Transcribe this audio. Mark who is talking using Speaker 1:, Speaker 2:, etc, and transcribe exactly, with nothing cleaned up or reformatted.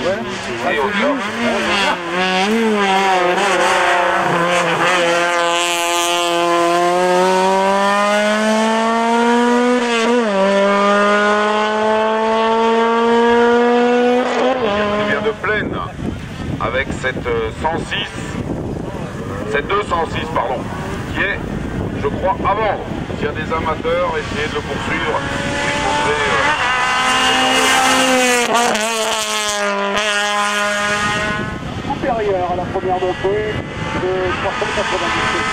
Speaker 1: Et au top. De plaine avec cette cent six, cette deux cent six pardon, qui est, je crois, à vendre. S'il y a des amateurs, essayez de le poursuivre.
Speaker 2: Supérieur à la première montée de trois cent quatre-vingt-dix-sept.